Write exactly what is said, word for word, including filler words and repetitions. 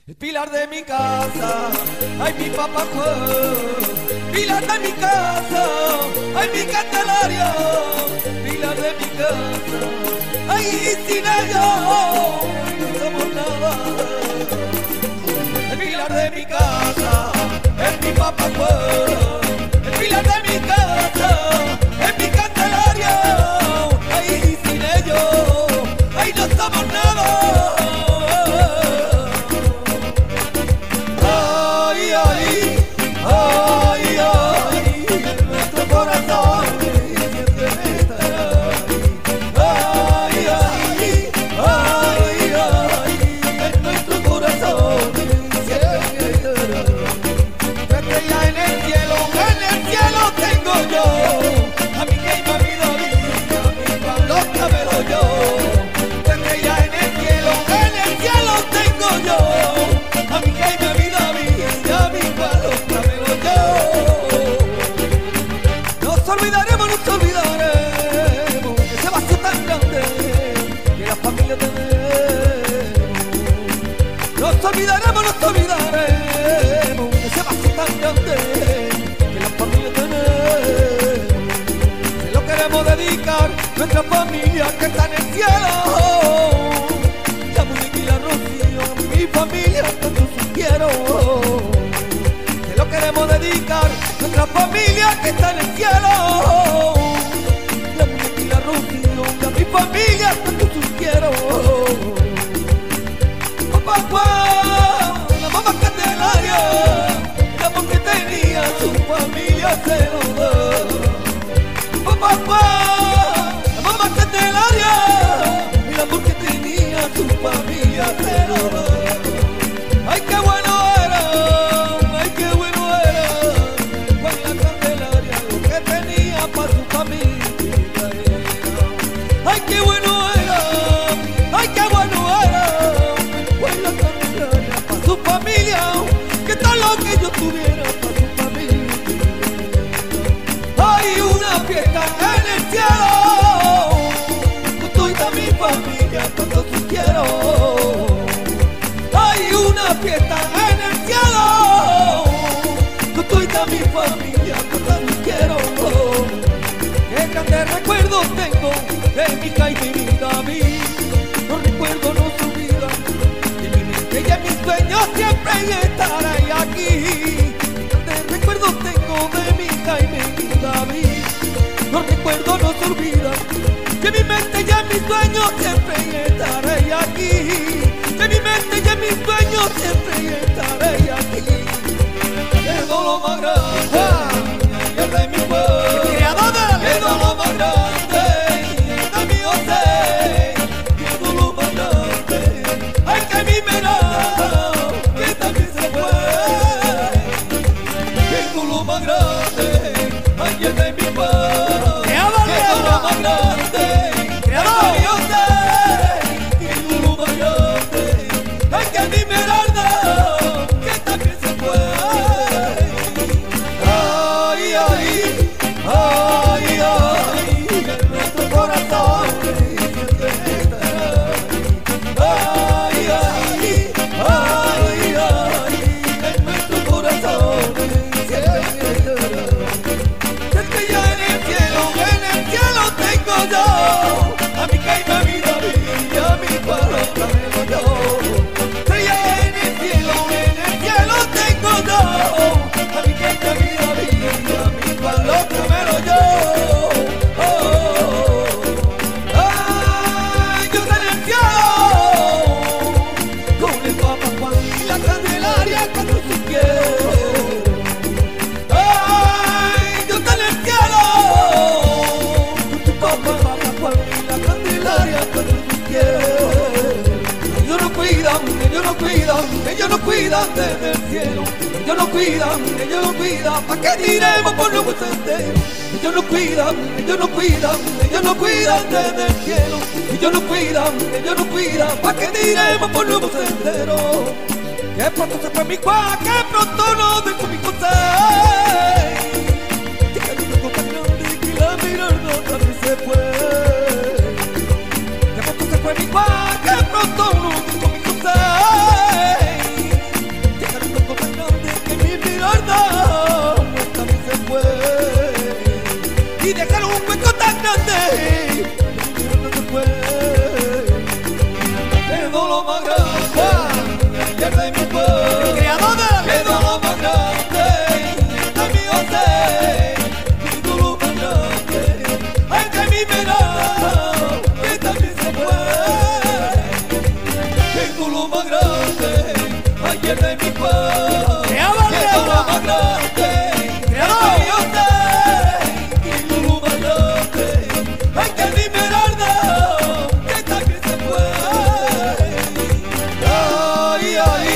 El pilar de mi casa, ay mi papá fue. Pilar de mi casa, ay mi Candelaria. Pilar de mi casa, ay sin ella no somos nada. El pilar de mi casa, es mi papá fue. El pilar de mi casa, es mi Candelaria. Ay sin ellos, ay no somos nada. Nos olvidaremos, nos olvidaremos ese vacío tan grande que la familia tenemos. Se lo queremos dedicar a nuestra familia que está en el cielo. Ya muy la Rocío, a mi familia tanto su quiero. Se lo queremos dedicar a nuestra familia que está en el cielo. Ya muy la Rocío, a mi familia tanto su quiero. Papá, la mamá Candelaria, el amor que tenía su familia se lo da. Papá, la mamá Candelaria, el amor que tenía su familia se lo da. Ay, qué bueno era, ay, qué bueno era, Juan la Candelaria, lo que tenía para su familia era. Ay, qué bueno era, ay, qué bueno era. Para su familia, que todo lo que yo tuviera para su familia. Hay una fiesta en el cielo, con toda mi familia, cuando tú quiero. Hay una fiesta en el cielo, con toda mi familia, cuando tú quiero. Qué grandes recuerdos tengo de mi Jaime y mi David. Los recuerdos no se olvidan. Ella en mis sueños siempre estará aquí. Grandes recuerdos tengo de mi Jaime y mi David. Los recuerdos no se olvidan. Que mi mente ya en mis sueños siempre estaré aquí. Que mi mente ya en mis sueños siempre estaré aquí. El dolor más grande, el de mi pueblo. El dolor más grande, el de mi José. El dolor más grande, ay que mi mera. Ellos nos cuidan desde el cielo. Ellos nos cuidan, ellos nos cuidan, pa' que tiremos por nuevo sendero. Ellos nos cuidan, ellos nos cuidan, ellos nos cuidan desde el cielo. Ellos nos cuidan, ellos nos cuidan, pa' que tiremos por nuevo sendero. Que pronto se fue mi Juan, que pronto no dejó mi José. Que cariño tan grande que la mirada también se fue. Que pronto se fue mi Juan, que pronto no dejó mi José. pierde mi paz. ¡Qué alegría! Que todo más grande, que yo te, y tú más grande. Ay, que mi Meralda, que esta que se fue. Ay, ay,